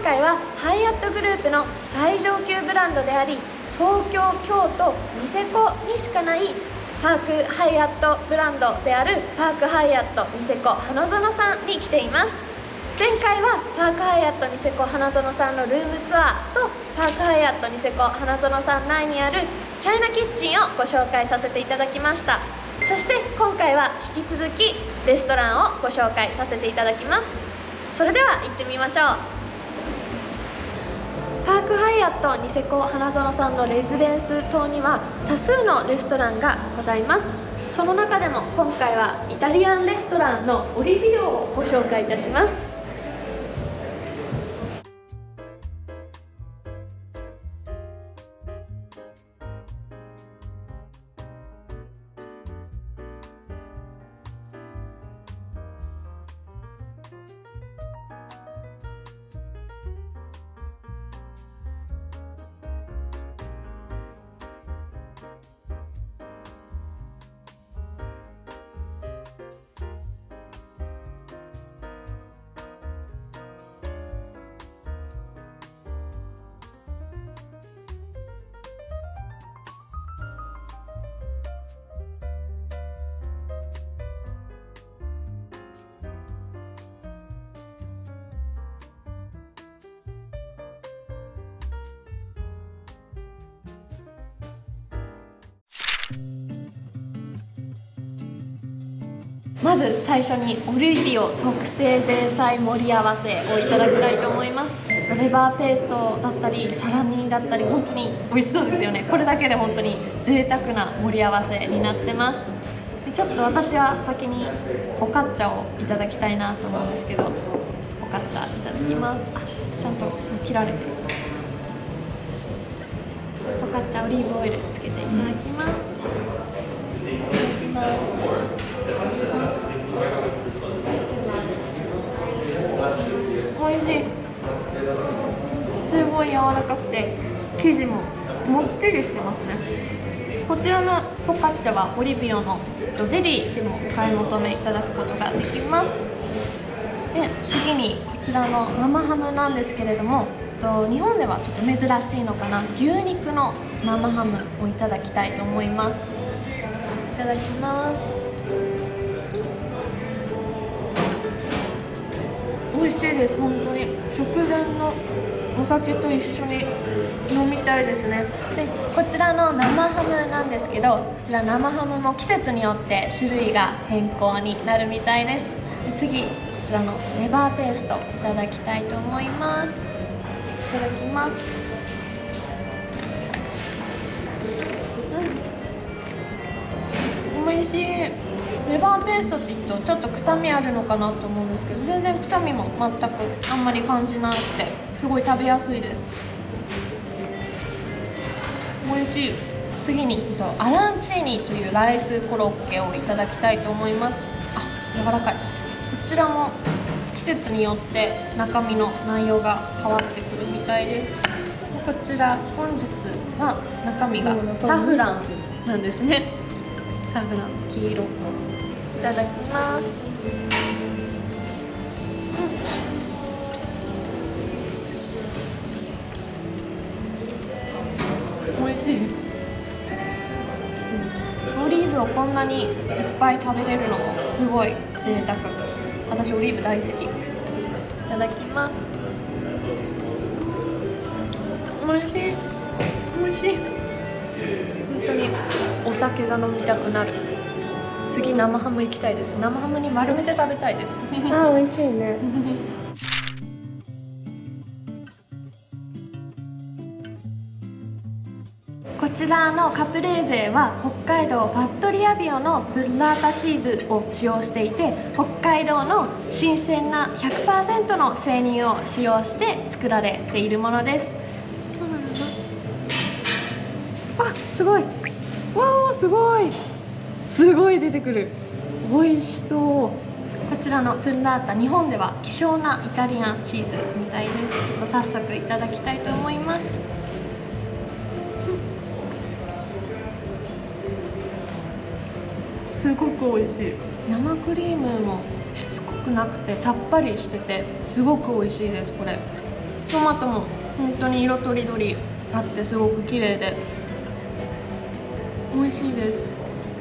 回はハイアットグループの最上級ブランドであり、東京、京都、ニセコにしかないパークハイアットブランドであるパークハイアットニセコ花園さんに来ています。前回はパークハイアットニセコ花園さんのルームツアーとパークハイアットニセコ花園さん内にあるチャイナキッチンをご紹介させていただきました。そして今回は引き続きレストランをご紹介させていただきます。それでは行ってみましょう。パークハイアットニセコ花園さんのレジデンス棟には多数のレストランがございます。その中でも今回はイタリアンレストランのオリビオをご紹介いたします。まず最初にオリビオ特製前菜盛り合わせをいただきたいと思います。レバーペーストだったりサラミだったり本当に美味しそうですよね。これだけで本当に贅沢な盛り合わせになってます。でちょっと私は先にフォカッチャをいただきたいなと思うんですけど、フォカッチャいただきます。あ、ちゃんと切られてる。フォカッチャオリーブオイルつけていただきます。いただきます。おいしい。すごい柔らかくて生地ももっちりしてますね。こちらのフォカッチャはオリビオのデリでもお買い求めいただくことができます。で次にこちらの生ハムなんですけれども、日本ではちょっと珍しいのかな、牛肉の生ハムをいただきたいと思います。いただきます。美味しいです。本当に直前のお酒と一緒に飲みたいですね。でこちらの生ハムなんですけど、こちら生ハムも季節によって種類が変更になるみたいです。で次こちらのレバーペーストいただきたいと思います。いただきます。美味しい。レバーペーストって言うとちょっと臭みあるのかなと思うんですけど、全然臭みも全くあんまり感じなくてすごい食べやすいです。美味しい。次にアランチーニというライスコロッケをいただきたいと思います。あ、柔らかい。こちらも季節によって中身の内容が変わってくるみたいです。こちら本日は中身がサフランなんですね。サフラン黄色。いただきます。美味しい。オリーブをこんなにいっぱい食べれるのもすごい贅沢。私オリーブ大好き。いただきます。美味しい。美味しい。本当にお酒が飲みたくなる。次生ハム行きたいです。生ハムに丸めて食べたいです。 あ、美味しいね。 こちらのカプレーゼは北海道ファットリアビオのブッラータチーズを使用していて、北海道の新鮮な 100% の生乳を使用して作られているものです。あ、すごい。わー、すごい。すごい出てくる。美味しそう。こちらのプンラータ、日本では希少なイタリアンチーズみたいです。ちょっと早速いただきたいと思います。すごく美味しい。生クリームもしつこくなくてさっぱりしててすごく美味しいです。これトマトも本当に色とりどりあってすごく綺麗で美味しいです。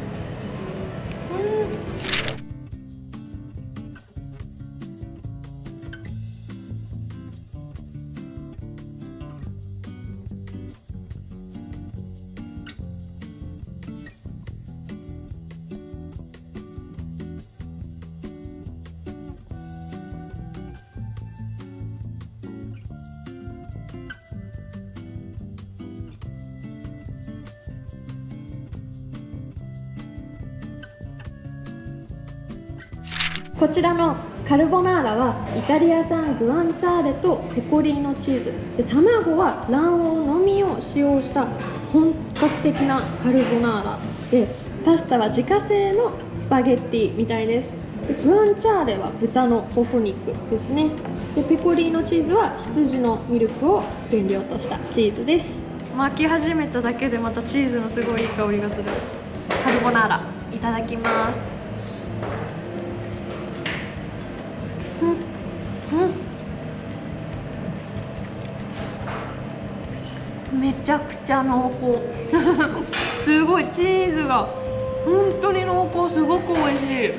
こちらのカルボナーラはイタリア産グアンチャーレとペコリーノチーズで、卵は卵黄のみを使用した本格的なカルボナーラで、パスタは自家製のスパゲッティみたいです。でグアンチャーレは豚のほほ肉ですね。でペコリーノチーズは羊のミルクを原料としたチーズです。巻き始めただけでまたチーズのすごいいい香りがするカルボナーラいただきます。めちゃくちゃ濃厚すごいチーズが本当に濃厚、すごく美味しい。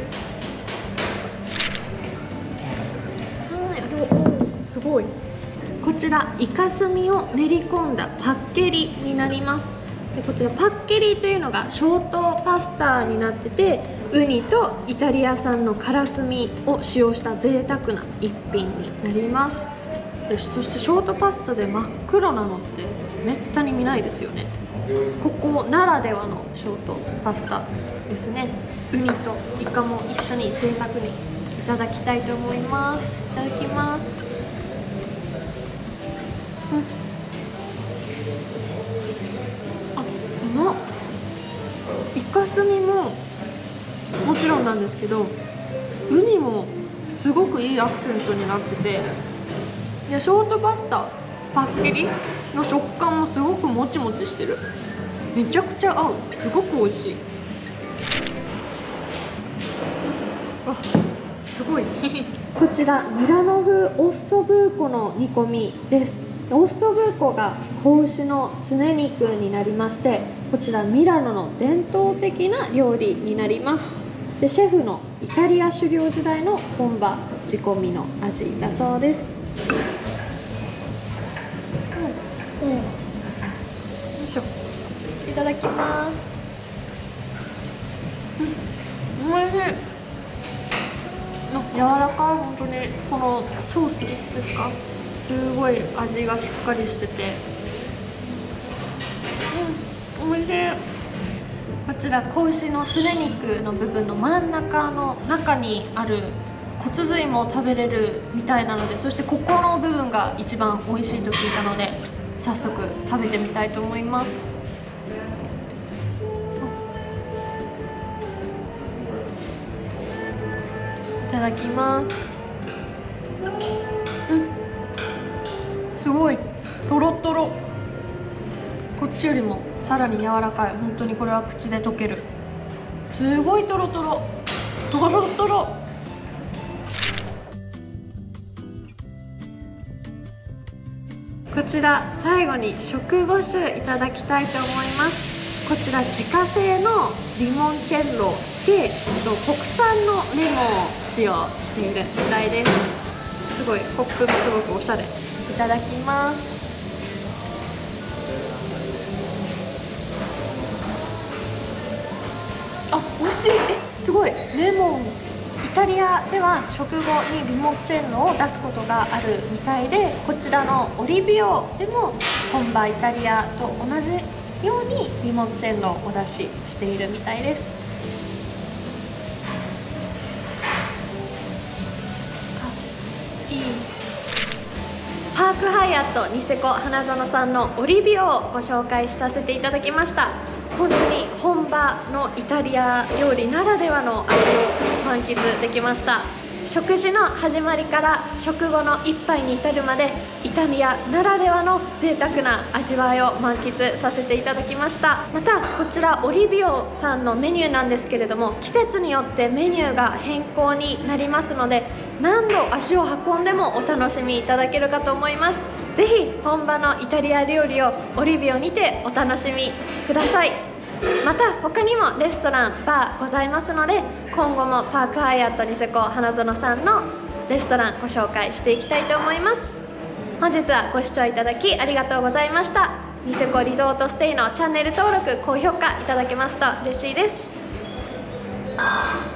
すごい。こちらイカスミを練り込んだパッケリになります。でこちらパッケリというのがショートパスタになってて、ウニとイタリア産のカラスミを使用した贅沢な一品になります。でそしてショートパスタで真っ黒なのってめったに見ないですよね。ここならではのショートパスタですね。ウニとイカも一緒に贅沢にいただきたいと思います。いただきます。イカスミももちろんなんですけど、ウニもすごくいいアクセントになってて、でショートパスタパッケリの食感もすごくもちもちしてる。めちゃくちゃ合う。すごく美味しい。わ、すごいこちらミラノ風オッソブーコの煮込みです。オッソブーコが子牛のすね肉になりまして、こちらミラノの伝統的な料理になります。でシェフのイタリア修行時代の本場仕込みの味だそうです。よいしょ、いただきます。おいしい。柔らかい。本当にこのソースですか、すごい味がしっかりしてて、おいしい。こちら子牛のすね肉の部分の真ん中の中にある骨髄も食べれるみたいなので、そしてここの部分が一番美味しいと聞いたので早速食べてみたいと思います。いただきます。すごいトロトロ。こっちよりもさらに柔らかい。本当にこれは口で溶ける。すごいトロトロトロトロ。こちら最後に食後酒いただきたいと思います。こちら自家製のリモンチェッロで国産のレモンを使用しているみたいです。すごいポップがすごくおしゃれ。いただきます。あ、美味しい。すごいレモン。イタリアでは食後にリモンチェッロを出すことがあるみたいで、こちらのオリビオでも本場イタリアと同じようにリモンチェッロをお出ししているみたいです。いい。パークハイアットニセコ花園さんのオリビオをご紹介させていただきました。本当に本場のイタリア料理ならではの味を満喫できました。 食事の始まりから食後の一杯に至るまでイタリアならではの贅沢な味わいを満喫させていただきました。またこちらオリビオさんのメニューなんですけれども、季節によってメニューが変更になりますので、何度足を運んでもお楽しみいただけるかと思います。ぜひ本場のイタリア料理をオリビオにてお楽しみください。また他にもレストランバーございますので、今後もパークハイアットニセコ花園さんのレストランご紹介していきたいと思います。本日はご視聴いただきありがとうございました。ニセコリゾートステイのチャンネル登録高評価いただけますと嬉しいです。